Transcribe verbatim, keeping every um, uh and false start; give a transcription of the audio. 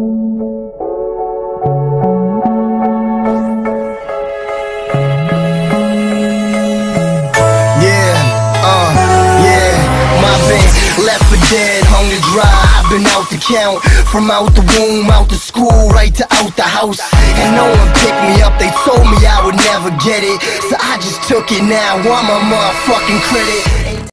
Left for dead, hung to dry, I've been out to count. From out the womb, out to school, right to out the house. And no one picked me up, they told me I would never get it. So I just took it now, I'm a motherfucking credit.